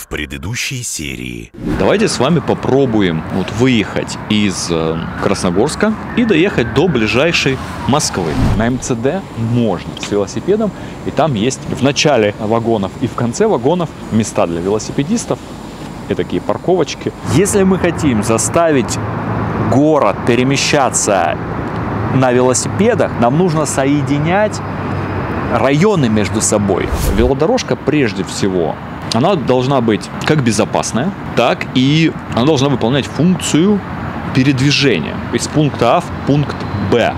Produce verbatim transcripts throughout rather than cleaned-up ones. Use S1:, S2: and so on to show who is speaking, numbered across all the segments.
S1: в предыдущей серии.
S2: Давайте с вами попробуем вот выехать из э, Красногорска и доехать до ближайшей Москвы. На эм цэ дэ можно с велосипедом, и там есть в начале вагонов и в конце вагонов места для велосипедистов и такие парковочки. Если мы хотим заставить город перемещаться на велосипедах, нам нужно соединять районы между собой. Велодорожка прежде всего, она должна быть как безопасная, так и она должна выполнять функцию передвижения из пункта А в пункт Б.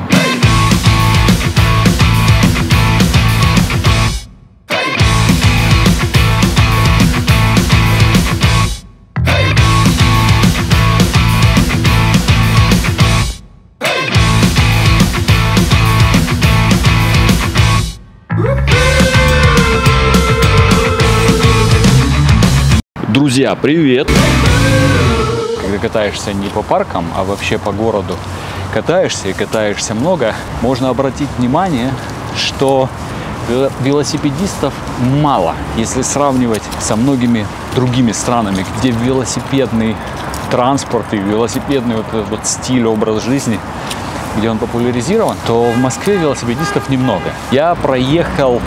S2: Друзья, привет! Когда катаешься не по паркам, а вообще по городу катаешься и катаешься много, можно обратить внимание, что велосипедистов мало, если сравнивать со многими другими странами, где велосипедный транспорт и велосипедный вот этот вот стиль, образ жизни, где он популяризирован, то в Москве велосипедистов немного. Я проехал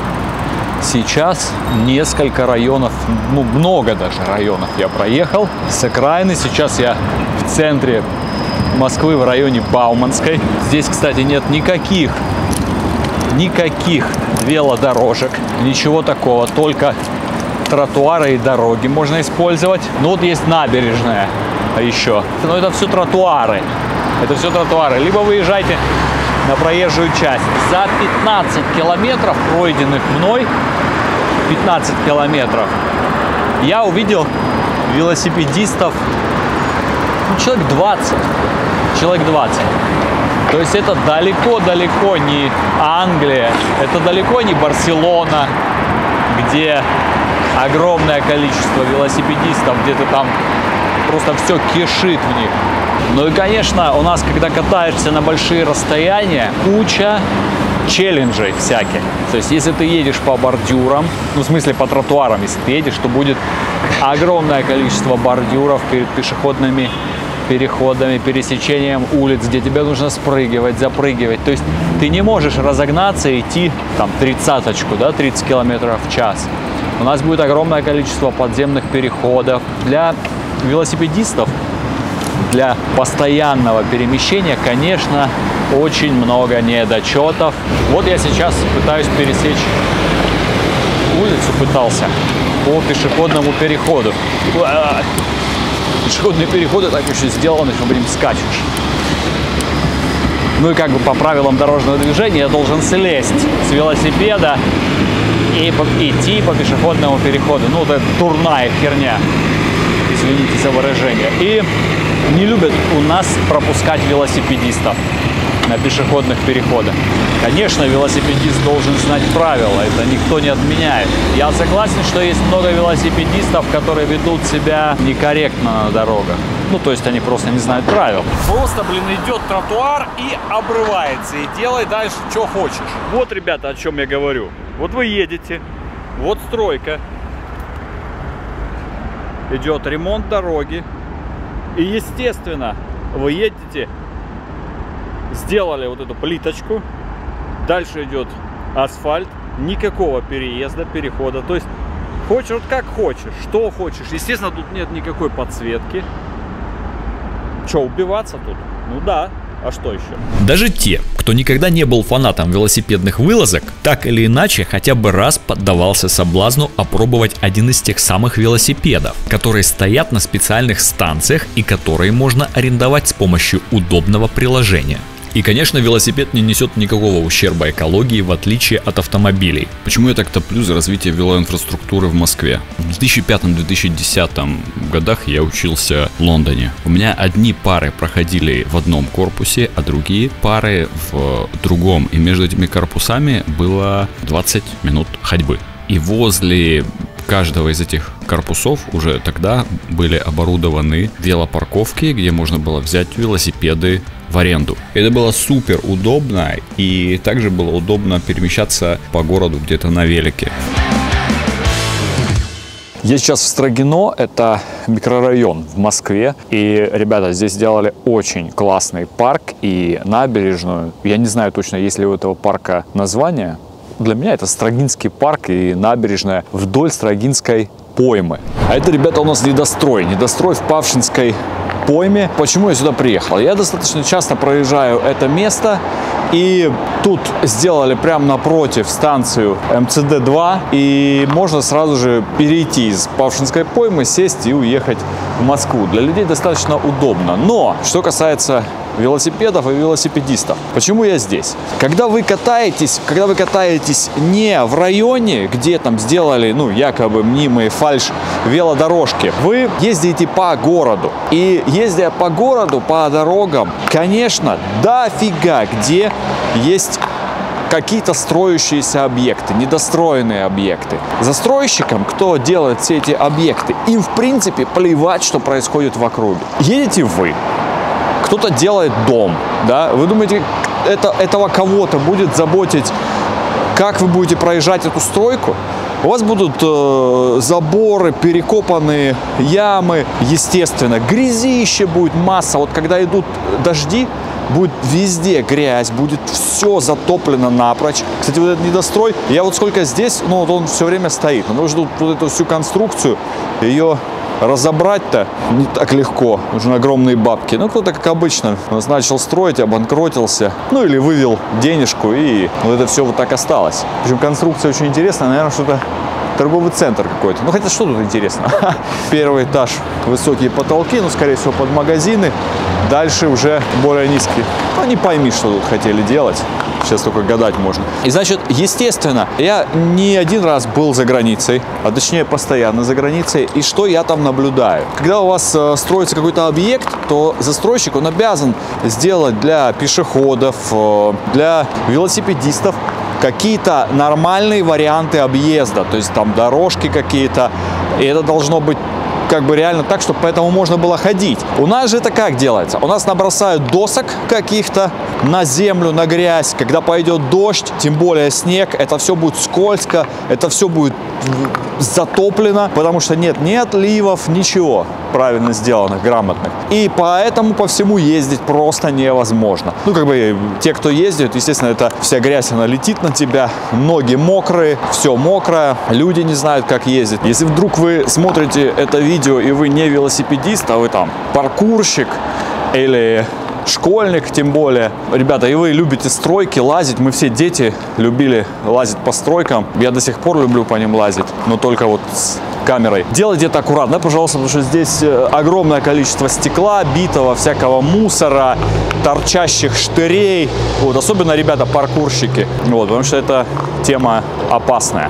S2: сейчас несколько районов, ну много даже районов я проехал с окраины. Сейчас я в центре Москвы, в районе Бауманской. Здесь, кстати, нет никаких, никаких велодорожек, ничего такого, только тротуары и дороги можно использовать. Ну вот есть набережная еще, но это все тротуары, это все тротуары. Либо выезжайте на проезжую часть. За пятнадцать километров, пройденных мной, пятнадцать километров, я увидел велосипедистов, ну, человек двадцать. Человек двадцать. То есть это далеко-далеко не Англия, это далеко не Барселона, где огромное количество велосипедистов, где-то там просто все кишит в них. Ну и, конечно, у нас, когда катаешься на большие расстояния, куча челленджей всяких. То есть, если ты едешь по бордюрам, ну, в смысле, по тротуарам, если ты едешь, то будет огромное количество бордюров перед пешеходными переходами, пересечением улиц, где тебе нужно спрыгивать, запрыгивать. То есть, ты не можешь разогнаться и идти, там, тридцаточку, да, тридцать километров в час. У нас будет огромное количество подземных переходов. Для велосипедистов, для постоянного перемещения, конечно, очень много недочетов. Вот я сейчас пытаюсь пересечь улицу, пытался по пешеходному переходу. Пешеходные переходы так еще сделаны, что, блин, скачешь. Ну и как бы по правилам дорожного движения я должен слезть с велосипеда и идти по пешеходному переходу. Ну, вот это дурная херня, извините за выражение. И не любят у нас пропускать велосипедистов на пешеходных переходах. Конечно, велосипедист должен знать правила, это никто не отменяет. Я согласен, что есть много велосипедистов, которые ведут себя некорректно на дорогах. Ну, то есть они просто не знают правил.
S3: Просто, блин, идет тротуар и обрывается, и делай дальше, что хочешь.
S2: Вот, ребята, о чем я говорю. Вот вы едете, вот стройка, идет ремонт дороги, и, естественно, вы едете, сделали вот эту плиточку, дальше идет асфальт, никакого переезда, перехода. То есть хочешь вот как хочешь, что хочешь. Естественно, тут нет никакой подсветки. Че, убиваться тут? Ну да, а что еще? Даже те, кто никогда не был фанатом велосипедных вылазок, так или иначе хотя бы раз поддавался соблазну опробовать один из тех самых велосипедов, которые стоят на специальных станциях и которые можно арендовать с помощью удобного приложения. И, конечно, велосипед не несет никакого ущерба экологии, в отличие от автомобилей.
S4: Почему я так топлю за развитие велоинфраструктуры в Москве? В две тысячи пятом — две тысячи десятом годах я учился в Лондоне. У меня одни пары проходили в одном корпусе, а другие пары в другом. И между этими корпусами было двадцать минут ходьбы. И возле каждого из этих корпусов уже тогда были оборудованы велопарковки, где можно было взять велосипеды в аренду. Это было супер удобно, и также было удобно перемещаться по городу где-то на велике.
S2: Я сейчас в Строгино, это микрорайон в Москве. И, ребята, здесь сделали очень классный парк и набережную. Я не знаю точно, есть ли у этого парка название. Для меня это Строгинский парк и набережная вдоль Строгинской поймы. А это, ребята, у нас недострой. Недострой в Павшинской пойме. Почему я сюда приехал? Я достаточно часто проезжаю это место. И тут сделали прямо напротив станцию эм цэ дэ два. И можно сразу же перейти из Павшинской поймы, сесть и уехать в Москву. Для людей достаточно удобно. Но, что касается велосипедов и велосипедистов. Почему я здесь? Когда вы катаетесь, когда вы катаетесь не в районе, где там сделали, ну, якобы мнимые фальш велодорожки, вы ездите по городу. И ездя по городу, по дорогам, конечно, дофига где есть какие-то строящиеся объекты, недостроенные объекты. Застройщикам, кто делает все эти объекты, им в принципе плевать, что происходит в округе. Едете вы, кто-то делает дом, да, вы думаете, это, этого кого-то будет заботить, как вы будете проезжать эту стройку? У вас будут э, заборы, перекопанные ямы, естественно, грязище будет масса. Вот когда идут дожди, будет везде грязь, будет все затоплено напрочь. Кстати, вот этот недострой, я вот сколько здесь, ну вот он все время стоит. Но нужно вот эту всю конструкцию, ее разобрать-то не так легко, нужны огромные бабки. Ну, кто-то, как обычно, начал строить, обанкротился, ну, или вывел денежку, и вот это все вот так осталось. Причем конструкция очень интересная, наверное, что-то торговый центр какой-то. Ну, хотя, что тут интересно? Первый этаж, высокие потолки, ну, скорее всего, под магазины. Дальше уже более низкие. Ну, не пойми, что тут хотели делать. Сейчас только гадать можно. И, значит, естественно, я не один раз был за границей, а точнее постоянно за границей. И что я там наблюдаю? Когда у вас э, строится какой-то объект, то застройщик, он обязан сделать для пешеходов, э, для велосипедистов какие-то нормальные варианты объезда. То есть там дорожки какие-то. И это должно быть как бы реально так, чтобы по этому можно было ходить. У нас же это как делается? У нас набросают досок каких-то на землю, на грязь. Когда пойдет дождь, тем более снег, это все будет скользко, это все будет затоплено, потому что нет ни отливов, ничего правильно сделанных, грамотных. И поэтому по всему ездить просто невозможно. Ну, как бы, те, кто ездит, естественно, это вся грязь, она летит на тебя, ноги мокрые, все мокрое, люди не знают, как ездить. Если вдруг вы смотрите это видео, и вы не велосипедист, а вы там паркурщик или школьник, тем более. Ребята, и вы любите стройки, лазить. Мы все дети любили лазить по стройкам. Я до сих пор люблю по ним лазить, но только вот с камерой. Делайте это аккуратно, пожалуйста, потому что здесь огромное количество стекла, битого, всякого мусора, торчащих штырей. Вот, особенно, ребята, паркурщики. Вот, потому что это тема опасная.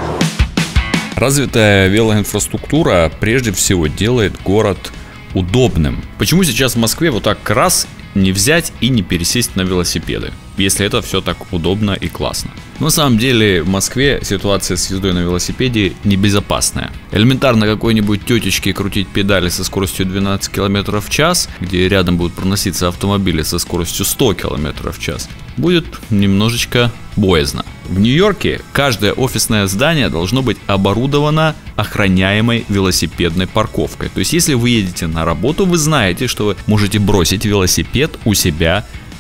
S4: Развитая велоинфраструктура прежде всего делает город удобным. Почему сейчас в Москве вот так раз не взять и не пересесть на велосипеды, если это все так удобно и классно? На самом деле в Москве ситуация с ездой на велосипеде небезопасная. Элементарно какой-нибудь тетечке крутить педали со скоростью двенадцать километров в час, где рядом будут проноситься автомобили со скоростью сто километров в час, будет немножечко боязно. В Нью-Йорке каждое офисное здание должно быть оборудовано охраняемой велосипедной парковкой. То есть, если вы едете на работу, вы знаете, что вы можете бросить велосипед у себя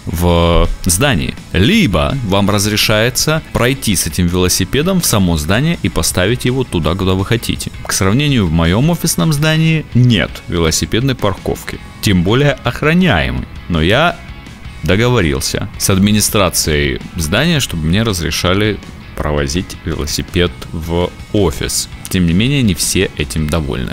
S4: в здании. Либо вам разрешается пройти с этим велосипедом в само здание и поставить его туда, куда вы хотите. К сравнению, в моем офисном здании нет велосипедной парковки, тем более охраняемой. Но я договорился с администрацией здания, чтобы мне разрешали провозить велосипед в офис. Тем не менее, не все этим довольны.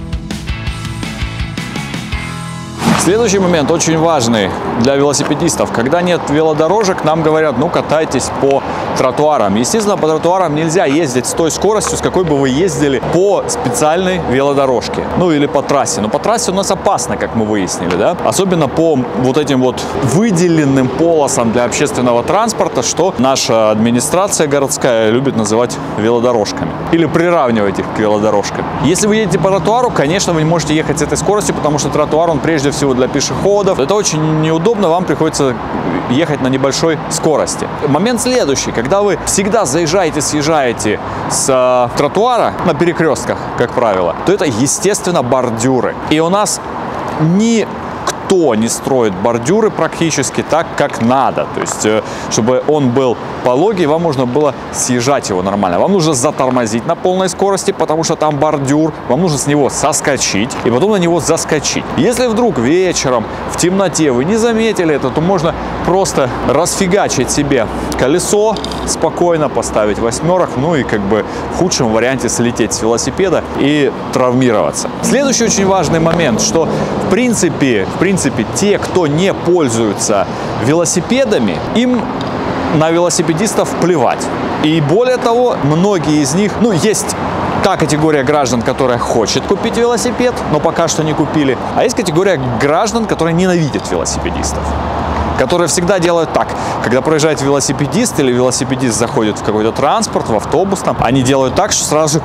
S2: Следующий момент очень важный для велосипедистов. Когда нет велодорожек, нам говорят, ну, катайтесь по тротуарам. Естественно, по тротуарам нельзя ездить с той скоростью, с какой бы вы ездили по специальной велодорожке. Ну, или по трассе. Но по трассе у нас опасно, как мы выяснили, да? Особенно по вот этим вот выделенным полосам для общественного транспорта, что наша администрация городская любит называть велодорожками. Или приравнивать их к велодорожкам. Если вы едете по тротуару, конечно, вы не можете ехать с этой скоростью, потому что тротуар, он прежде всего для пешеходов. Это очень неудобно, вам приходится ехать на небольшой скорости. Момент следующий. Когда вы всегда заезжаете, съезжаете с э, тротуара на перекрестках, как правило, то это, естественно, бордюры. И у нас ни никто не строит бордюры практически так, как надо. То есть, чтобы он был пологий, вам нужно было съезжать его нормально. Вам нужно затормозить на полной скорости, потому что там бордюр. Вам нужно с него соскочить и потом на него заскочить. Если вдруг вечером в темноте вы не заметили это, то можно просто расфигачить себе колесо, спокойно поставить восьмерок, ну и как бы в худшем варианте слететь с велосипеда и травмироваться. Следующий очень важный момент, что в принципе, в принципе те, кто не пользуются велосипедами, им на велосипедистов плевать. И более того, многие из них, ну, есть та категория граждан, которая хочет купить велосипед, но пока что не купили, а есть категория граждан, которые ненавидят велосипедистов, которые всегда делают так: когда проезжает велосипедист или велосипедист заходит в какой-то транспорт, в автобус, там, они делают так, что сразу...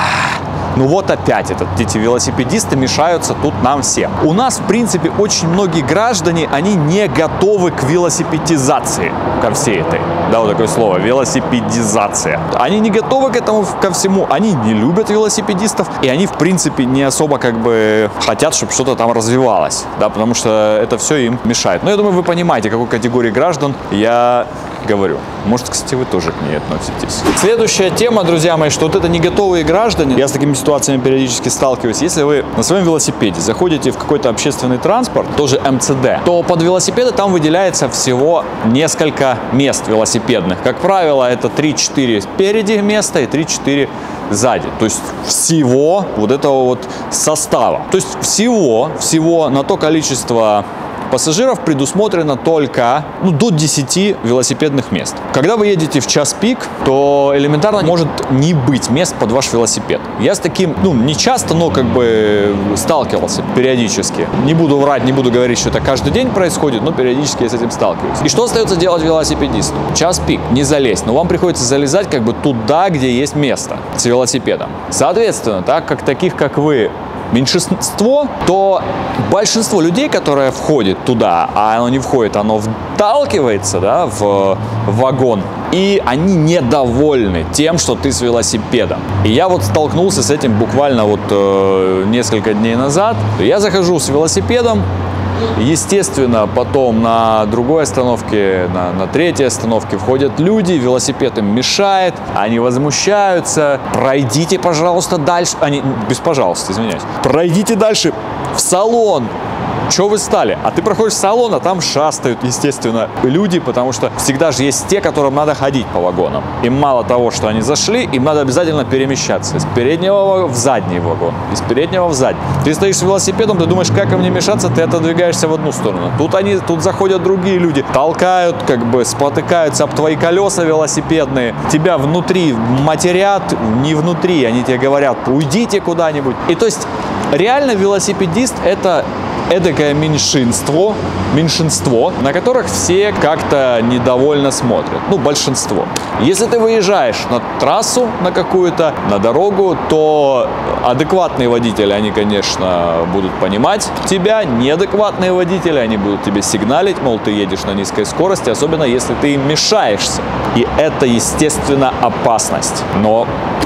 S2: Ну вот опять этот, эти велосипедисты мешаются тут нам всем. У нас, в принципе, очень многие граждане, они не готовы к велосипедизации, ко всей этой, да, вот такое слово, велосипедизация. Они не готовы к этому, ко всему, они не любят велосипедистов, и они, в принципе, не особо как бы хотят, чтобы что-то там развивалось, да, потому что это все им мешает. Но я думаю, вы понимаете, к какой категории граждан я говорю. Может, кстати, вы тоже к ней относитесь. Следующая тема, друзья мои, что вот это не готовые граждане. Я с такими ситуациями периодически сталкиваюсь. Если вы на своем велосипеде заходите в какой-то общественный транспорт, тоже эм цэ дэ, то под велосипеды там выделяется всего несколько мест велосипедных. Как правило, это три-четыре спереди места и три-четыре сзади. То есть всего вот этого вот состава. То есть всего, всего на то количество пассажиров предусмотрено только ну, до десяти велосипедных мест. Когда вы едете в час пик, то элементарно может не быть мест под ваш велосипед. Я с таким, ну, не часто, но как бы сталкивался периодически. Не буду врать, не буду говорить, что это каждый день происходит, но периодически я с этим сталкиваюсь. И что остается делать велосипедисту? Час пик, не залезть, но вам приходится залезать как бы туда, где есть место с велосипедом. Соответственно, так как таких, как вы, меньшинство, то большинство людей, которые входят туда, а оно не входит, оно вталкивается, да, в вагон, и они недовольны тем, что ты с велосипедом. И я вот столкнулся с этим буквально вот э, несколько дней назад. Я захожу с велосипедом, естественно, потом на другой остановке, на, на третьей остановке входят люди, велосипед им мешает, они возмущаются. Пройдите, пожалуйста, дальше. Они, без пожалуйста, извиняюсь. Пройдите дальше в салон. Чего вы стали? А ты проходишь в салон, а там шастают, естественно, люди, потому что всегда же есть те, которым надо ходить по вагонам. Им мало того, что они зашли, им надо обязательно перемещаться из переднего в задний вагон, из переднего в задний. Ты стоишь с велосипедом, ты думаешь, как им не мешаться, ты отодвигаешься в одну сторону. Тут они, тут заходят другие люди, толкают, как бы спотыкаются об твои колеса велосипедные, тебя внутри матерят, не внутри, они тебе говорят, уйдите куда-нибудь. И то есть реально велосипедист — это эдакое меньшинство, меньшинство, на которых все как-то недовольно смотрят. Ну, большинство. Если ты выезжаешь на трассу, на какую-то, на дорогу, то адекватные водители, они, конечно, будут понимать тебя. Неадекватные водители, они будут тебе сигналить, мол, ты едешь на низкой скорости, особенно если ты им мешаешься. И это, естественно, опасность. Но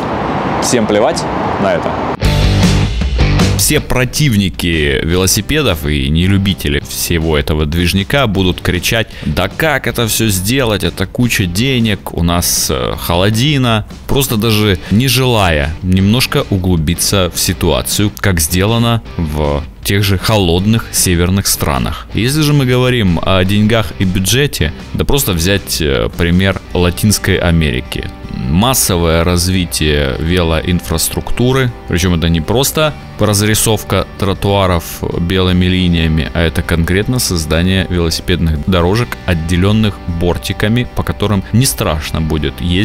S2: всем плевать на это.
S4: Все противники велосипедов и нелюбители всего этого движника будут кричать: да как это все сделать, это куча денег, у нас холодина, просто даже не желая немножко углубиться в ситуацию, как сделано в тех же холодных северных странах. Если же мы говорим о деньгах и бюджете, да просто взять пример Латинской Америки. Массовое развитие велоинфраструктуры, причем это не просто разрисовка тротуаров белыми линиями, а это конкретно создание велосипедных дорожек, отделенных бортиками, по которым не страшно будет ездить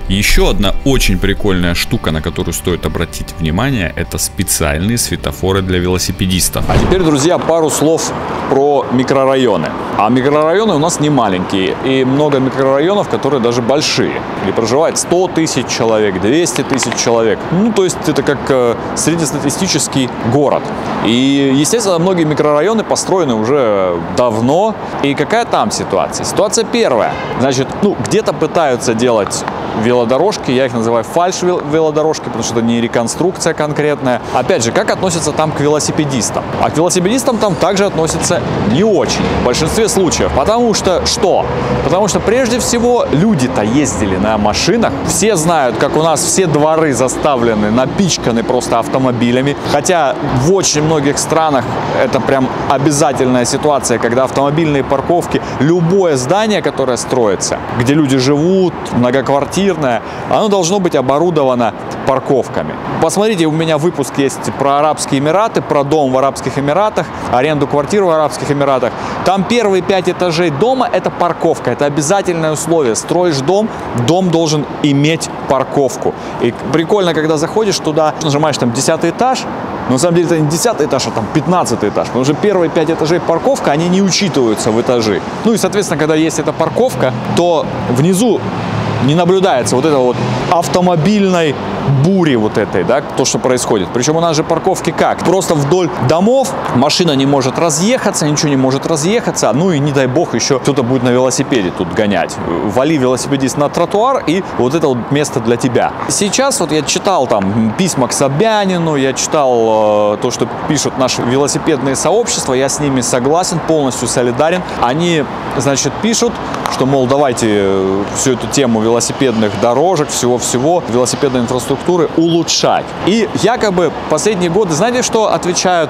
S4: Еще одна очень прикольная штука, на которую стоит обратить внимание, это специальные светофоры для велосипедистов.
S2: А теперь, друзья, пару слов про микрорайоны. А микрорайоны у нас не маленькие, и много микрорайонов, которые даже большие. И проживает сто тысяч человек, двести тысяч человек. Ну, то есть это как э, среднестатистический город. И, естественно, многие микрорайоны построены уже давно. И какая там ситуация? Ситуация первая. Значит, ну, где-то пытаются делать велодорожки, я их называю фальш-велодорожки, потому что это не реконструкция конкретная. Опять же, как относятся там к велосипедистам? А к велосипедистам там также относятся не очень, в большинстве случаев. Потому что что? Потому что прежде всего люди-то ездили на машинах. Все знают, как у нас все дворы заставлены, напичканы просто автомобилями. Хотя в очень многих странах это прям обязательная ситуация, когда автомобильные парковки, любое здание, которое строится, где люди живут, многоквартирное, оно должно быть оборудовано парковками. Посмотрите, у меня выпуск есть про Арабские Эмираты, про дом в Арабских Эмиратах, аренду квартир в Арабских Эмиратах. Там первые пять этажей дома – это парковка, это обязательное условие. Строишь дом, дом должен иметь парковку. И прикольно, когда заходишь туда, нажимаешь там десятый этаж, но на самом деле это не десятый этаж, а там пятнадцатый этаж. Потому что первые пять этажей парковка, они не учитываются в этажи. Ну и, соответственно, когда есть эта парковка, то внизу не наблюдается вот этого вот автомобильной бури вот этой, да, то, что происходит. Причем у нас же парковки как? Просто вдоль домов машина не может разъехаться, ничего не может разъехаться, ну и не дай бог еще кто-то будет на велосипеде тут гонять. Вали велосипедист на тротуар, и вот это вот место для тебя. Сейчас вот я читал там письма к Собянину, я читал э, то, что пишут наши велосипедные сообщества, я с ними согласен, полностью солидарен. Они, значит, пишут, что, мол, давайте всю эту тему велосипедных дорожек, всего-всего, велосипедной инфраструктуры улучшать. И якобы последние годы, знаете, что отвечают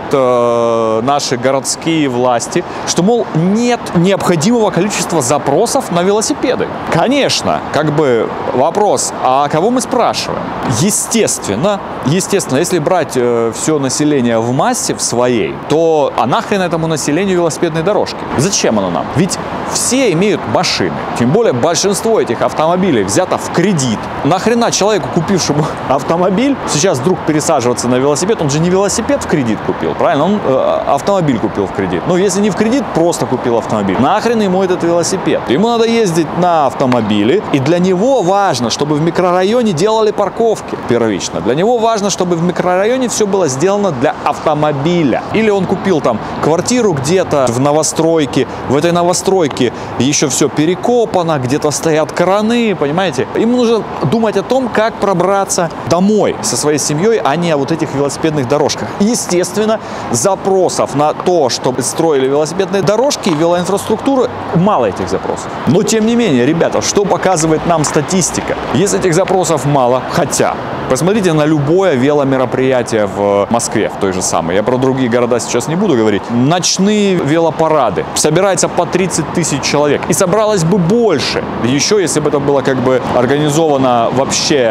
S2: э, наши городские власти? Что, мол, нет необходимого количества запросов на велосипеды. Конечно, как бы вопрос, а кого мы спрашиваем? Естественно, естественно, если брать э, все население в массе в своей, то а нахрен этому населению велосипедные дорожки? Зачем оно нам? Ведь все имеют машины. Тем более большинство этих автомобилей взято в кредит. Нахрена человеку, купившему автомобиль, сейчас вдруг пересаживаться на велосипед? Он же не велосипед в кредит купил, правильно? Он э, автомобиль купил в кредит. Ну, если не в кредит, просто купил автомобиль. Нахрен ему этот велосипед? Ему надо ездить на автомобиле, и для него важно, чтобы в микрорайоне делали парковки первично. Для него важно, чтобы в микрорайоне все было сделано для автомобиля. Или он купил там квартиру где-то в новостройке, в этой новостройке еще все перекопано, где-то стоят краны, понимаете? Ему нужно думать о том, как пробраться домой со своей семьей, а не о вот этих велосипедных дорожках. Естественно, запросов на то, чтобы строили велосипедные дорожки и велоинфраструктуру, мало этих запросов. Но, тем не менее, ребята, что показывает нам статистика? Если этих запросов мало, хотя... Посмотрите на любое веломероприятие в Москве, в той же самой. Я про другие города сейчас не буду говорить. Ночные велопарады. Собирается по тридцать тысяч человек. И собралось бы больше. Еще, если бы это было как бы организовано вообще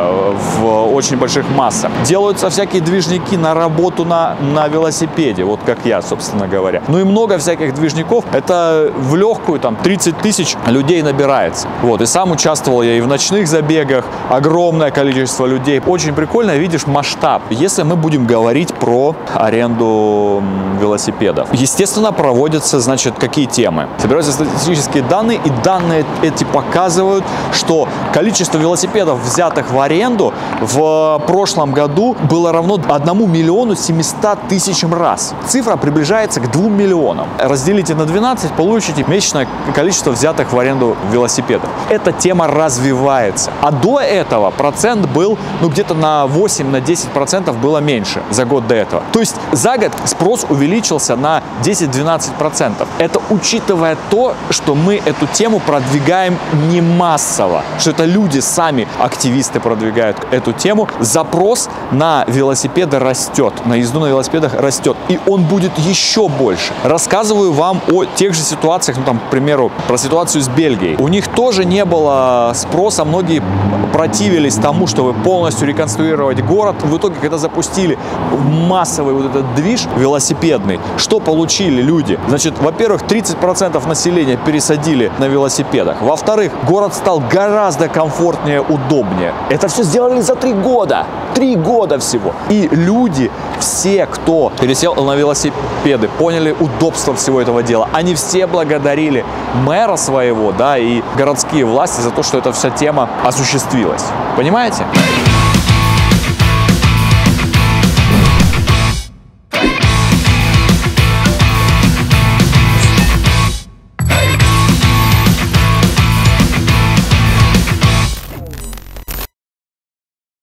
S2: в очень больших массах. Делаются всякие движники на работу на, на велосипеде. Вот как я, собственно говоря. Ну и много всяких движников. Это в легкую там тридцать тысяч людей набирается. Вот. И сам участвовал я и в ночных забегах. Огромное количество людей. Очень прикольно, видишь масштаб. Если мы будем говорить про аренду велосипедов. Естественно, проводятся, значит, какие темы? Собираются статистические данные, и данные эти показывают, что количество велосипедов, взятых в аренду, в прошлом году было равно одному миллиону семистам тысячам раз. Цифра приближается к двум миллионам. Разделите на двенадцать, получите месячное количество взятых в аренду велосипедов. Эта тема развивается. А до этого процент был ну, где-то на восемь-десять процентов было меньше за год до этого. То есть за год спрос увеличился на десять-двенадцать процентов. Это учитывая то, что мы эту тему продвигаем не массово, что это люди сами, активисты, продвигают эту тему. Запрос на велосипеды растет, на езду на велосипедах растет, и он будет еще больше. Рассказываю вам о тех же ситуациях, ну там, к примеру, про ситуацию с Бельгией. У них тоже не было спроса, многие противились тому, чтобы полностью реконструировать город. В итоге, когда запустили массовый вот этот движ велосипедный, что получили люди? Значит, во-первых, тридцать процентов населения пересадили на велосипедах. Во-вторых, город стал гораздо комфортнее, удобнее. Это все сделали за три года. Три года всего. И люди, все, кто пересел на велосипеды, поняли удобство всего этого дела. Они все благодарили мэра своего, да, и городские власти за то, что эта вся тема осуществилась. Понимаете?